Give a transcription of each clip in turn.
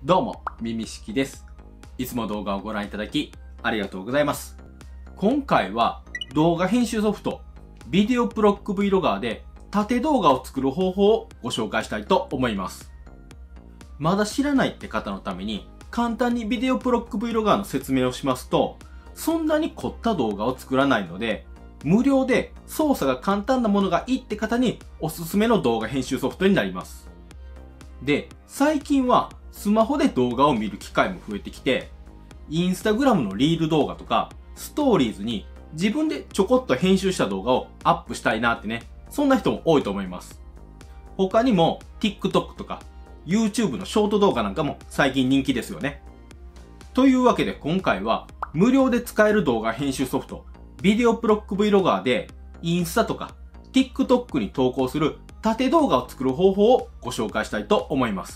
どうも、みみしきです。いつも動画をご覧いただき、ありがとうございます。今回は動画編集ソフト、ビデオプロック Vlogger で縦動画を作る方法をご紹介したいと思います。まだ知らないって方のために、簡単にビデオプロック Vlogger の説明をしますと、そんなに凝った動画を作らないので、無料で操作が簡単なものがいいって方におすすめの動画編集ソフトになります。で、最近はスマホで動画を見る機会も増えてきて、インスタグラムのリール動画とか、ストーリーズに自分でちょこっと編集した動画をアップしたいなってね、そんな人も多いと思います。他にも TikTok とか YouTube のショート動画なんかも最近人気ですよね。というわけで今回は無料で使える動画編集ソフト、ビデオプロック Vlogger でインスタとか TikTok に投稿する縦動画を作る方法をご紹介したいと思います。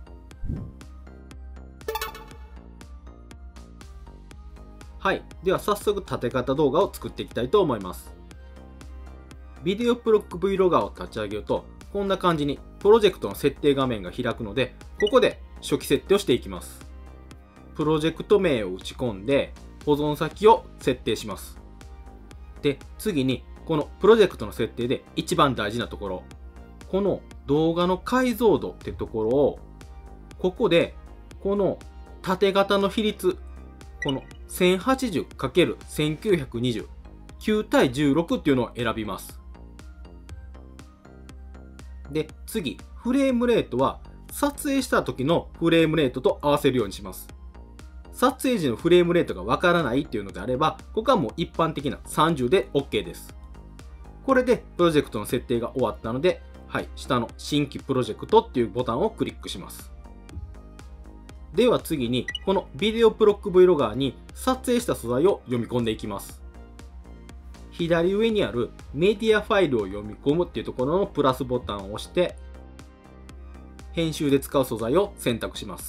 はい。では早速縦型動画を作っていきたいと思います。ビデオプロック Vlogger を立ち上げると、こんな感じにプロジェクトの設定画面が開くので、ここで初期設定をしていきます。プロジェクト名を打ち込んで、保存先を設定します。で、次にこのプロジェクトの設定で一番大事なところ、この動画の解像度ってところを、ここでこの縦型の比率、この 1080×1920 9対16っていうのを選びます。で、次、フレームレートは撮影した時のフレームレートと合わせるようにします。撮影時のフレームレートがわからないっていうのであれば、ここはもう一般的な30で OK です。これでプロジェクトの設定が終わったので、はい、下の新規プロジェクトっていうボタンをクリックします。では次に、このビデオプロック Vlogger に撮影した素材を読み込んでいきます。左上にあるメディアファイルを読み込むっていうところのプラスボタンを押して、編集で使う素材を選択します。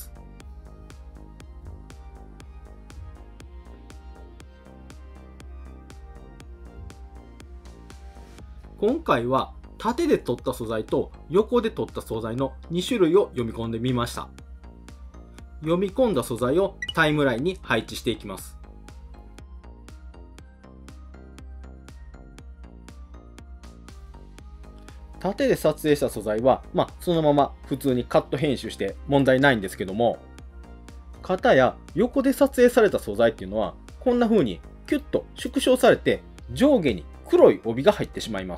今回は縦で撮った素材と横で撮った素材の2種類を読み込んでみました。読み込んだ素材をタイムラインに配置していきます。縦で撮影した素材は、そのまま普通にカット編集して問題ないんですけども、片や横で撮影された素材っていうのは、こんな風にキュッと縮小されて上下に黒い帯が入ってしまいます。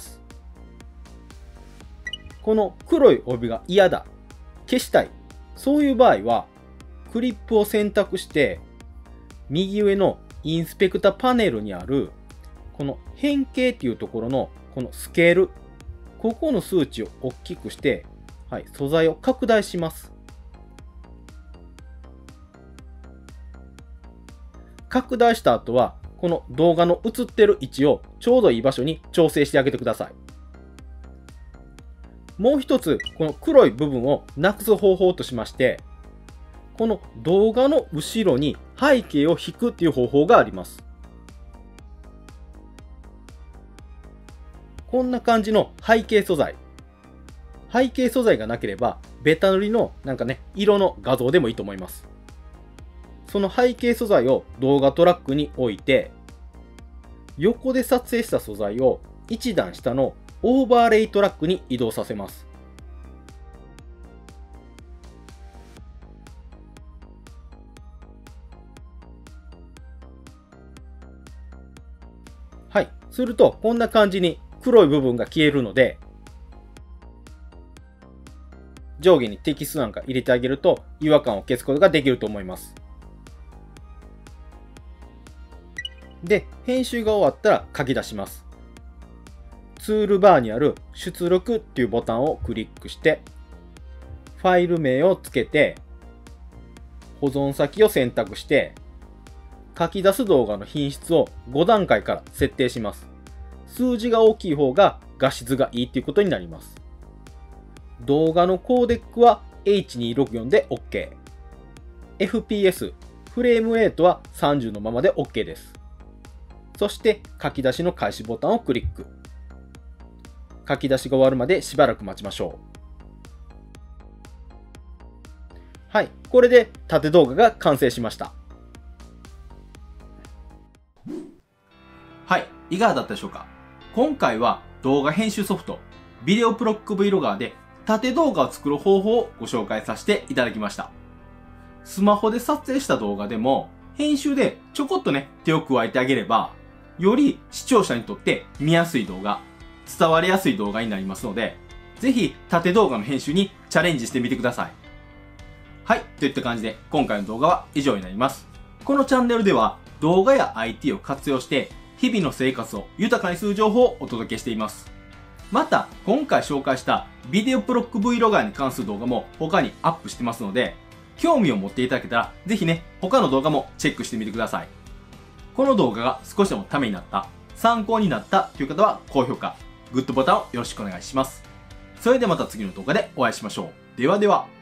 この黒い帯が嫌だ、消したい、そういう場合は、クリップを選択して、右上のインスペクタパネルにある、この変形っていうところのこのスケール、ここの数値を大きくして、はい、素材を拡大します。拡大した後は、この動画の映ってる位置をちょうどいい場所に調整してあげてください。もう一つ、この黒い部分をなくす方法としまして、この動画の後ろに背景を引くっていう方法があります。こんな感じの背景素材。背景素材がなければ、ベタ塗りの色の画像でもいいと思います。その背景素材を動画トラックに置いて、横で撮影した素材を一段下のオーバーレイトラックに移動させます。はい。すると、こんな感じに黒い部分が消えるので、上下にテキストなんか入れてあげると違和感を消すことができると思います。で、編集が終わったら書き出します。ツールバーにある出力っていうボタンをクリックして、ファイル名をつけて、保存先を選択して、書き出す動画の品質を5段階から設定します。数字が大きい方が画質がいいということになります。動画のコーデックは H264 で OK。FPS、フレームレートは30のままで OK です。そして書き出しの開始ボタンをクリック。書き出しが終わるまでしばらく待ちましょう。はい。 これで縦動画が完成しました。はい、いかがだったでしょうか。今回は動画編集ソフト、ビデオプロック Vlogger で縦動画を作る方法をご紹介させていただきました。スマホで撮影した動画でも、編集でちょこっとね、手を加えてあげれば、より視聴者にとって見やすい動画、伝わりやすい動画になりますので、ぜひ縦動画の編集にチャレンジしてみてください。はい、といった感じで今回の動画は以上になります。このチャンネルでは動画や IT を活用して日々の生活を豊かにする情報をお届けしています。また、今回紹介したビデオプロック Vlogger に関する動画も他にアップしてますので、興味を持っていただけたらぜひね、他の動画もチェックしてみてください。この動画が少しでもためになった、参考になったという方は高評価、グッドボタンをよろしくお願いします。それではまた次の動画でお会いしましょう。ではでは。